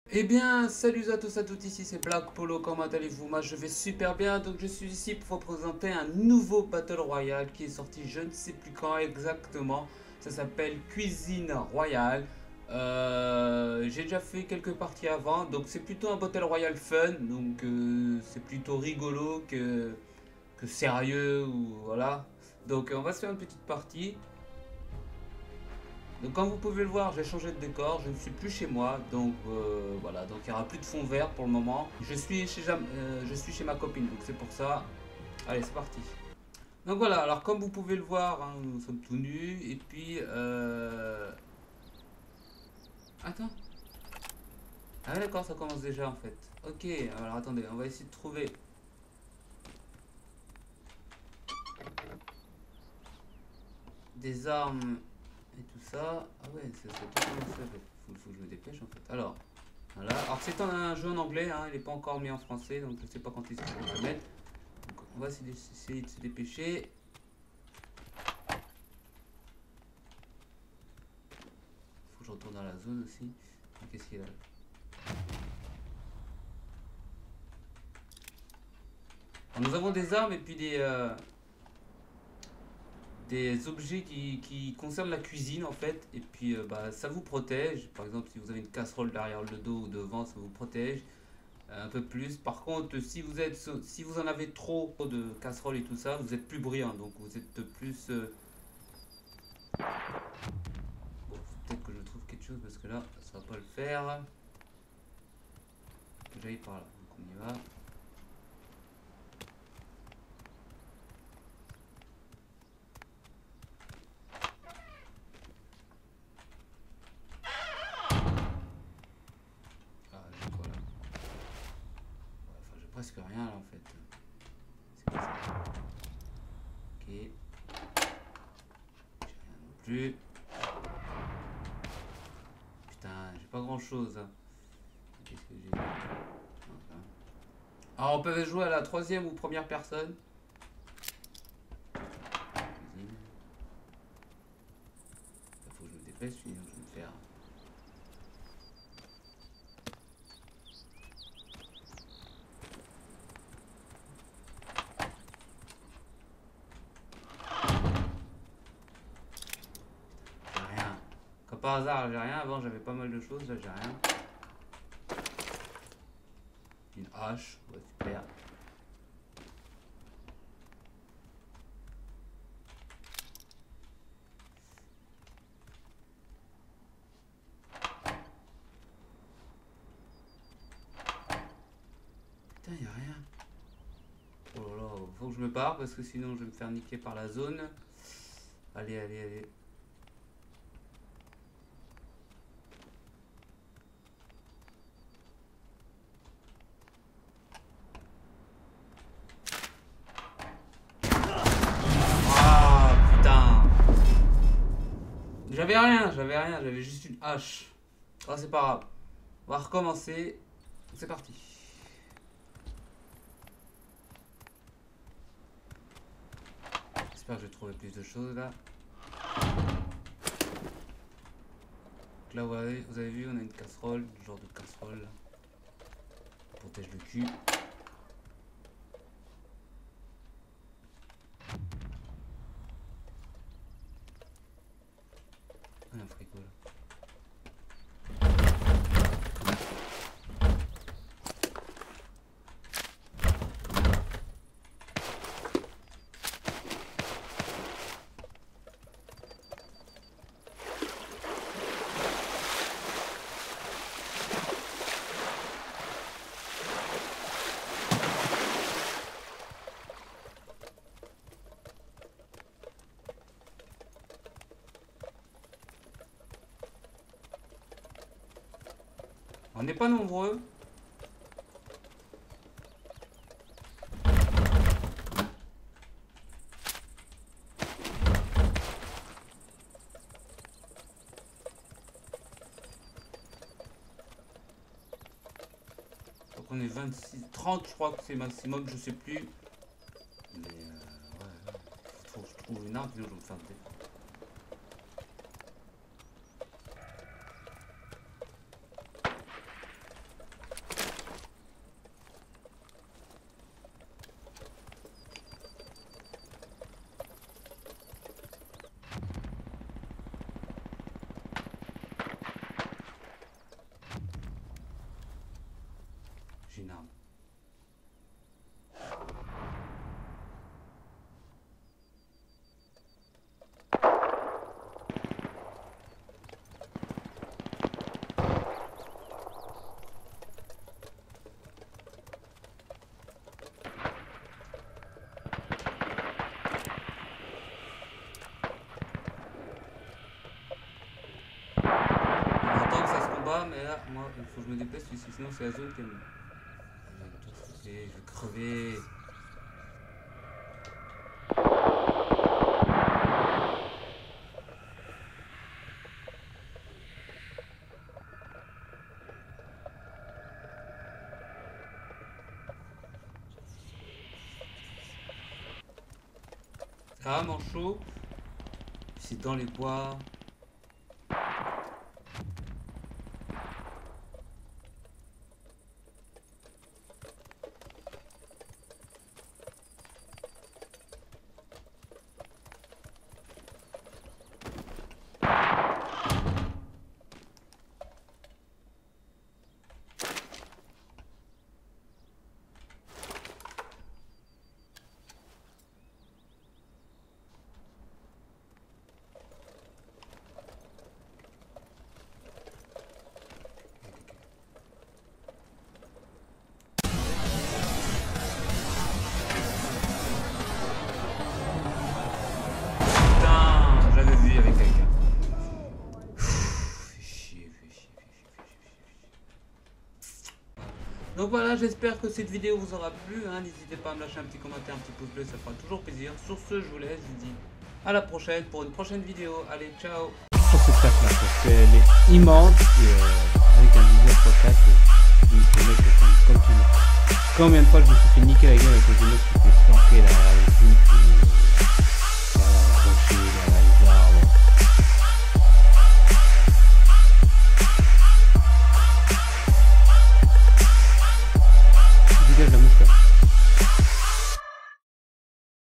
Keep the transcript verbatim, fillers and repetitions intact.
Eh bien, salut à tous à toutes, ici c'est Black Polo, comment allez-vous? Moi je vais super bien, donc je suis ici pour vous présenter un nouveau Battle Royale qui est sorti je ne sais plus quand exactement. Ça s'appelle Cuisine Royale. Euh, j'ai déjà fait quelques parties avant, donc c'est plutôt un Battle Royale fun, donc euh, c'est plutôt rigolo que, que sérieux, ou voilà. Donc on va se faire une petite partie. Donc comme vous pouvez le voir, j'ai changé de décor, je ne suis plus chez moi, donc euh, voilà, donc il n'y aura plus de fond vert pour le moment. Je suis chez, Jam- euh, je suis chez ma copine, donc c'est pour ça. Allez, c'est parti. Donc voilà, alors comme vous pouvez le voir, hein, nous sommes tout nus, et puis... Euh... Attends. Ah ouais, d'accord, ça commence déjà en fait. Ok, alors attendez, on va essayer de trouver des armes et tout ça. Ah ouais, ça c'est pas comment ça fait. Faut, faut que je me dépêche en fait. Alors, voilà. Alors c'est un jeu en anglais, hein, il n'est pas encore mis en français, donc je sais pas quand ils vont le mettre. Donc, on va essayer de se dépêcher. Faut que je retourne dans la zone aussi. Qu'est-ce qu'il y a là? Alors, nous avons des armes et puis des, euh, des objets qui, qui concernent la cuisine en fait. Et puis euh, bah, ça vous protège. Par exemple, si vous avez une casserole derrière le dos ou devant, ça vous protège euh, un peu plus. Par contre, si vous, êtes, si vous en avez trop de casseroles et tout ça, vous êtes plus bruyant. Donc vous êtes plus... Euh... Bon, peut-être que je trouve quelque chose parce que là, ça va pas le faire. Que j'aille par là. Donc on y va. Ah, j'ai quoi là? Enfin, j'ai presque rien là en fait. C'est quoi ça? Ok. J'ai rien non plus. Putain, j'ai pas grand chose. Qu'est-ce que j'ai? Enfin. Alors, on peut jouer à la troisième ou première personne. Cuisine. Il faut que je me dépêche, sinon je vais me faire. J'ai rien. Comme par hasard, j'ai rien. Avant, j'avais pas mal de choses. Là, j'ai rien. Une hache. Ouais, super. Putain, y a rien. Oh là là, faut que je me barre parce que sinon je vais me faire niquer par la zone. Allez, allez, allez. Ah, putain. J'avais rien, j'avais rien, j'avais juste une hache. Ah, c'est pas grave. On va recommencer. C'est parti. J'espère que je vais trouver plus de choses là. Donc là, vous avez, vous avez vu, on a une casserole, ce genre de casserole là. Protège le cul. Ah, un frigo là. On n'est pas nombreux. Donc on est vingt-six, trente je crois que c'est maximum, je sais plus. Mais euh, ouais, faut que je trouve une arme, sinon je vais me faire des... j'ai une arme. Mais là, moi, il faut que je me déplace, sinon c'est la zone qui me... Je vais crever. C'est vraiment chaud. C'est dans les bois. Donc voilà, j'espère que cette vidéo vous aura plu, hein. N'hésitez pas à me lâcher un petit commentaire, un petit pouce bleu, ça fera toujours plaisir. Sur ce, je vous laisse, je vous dis à la prochaine pour une prochaine vidéo. Allez, ciao. Sur cette carte là, parce qu'elle est immense et euh, avec un viseur x quatre, il faut mettre comme, comme tu veux. Combien de fois je me suis fait niquer la gueule avec les genoux qui étaient flanqués là, avec une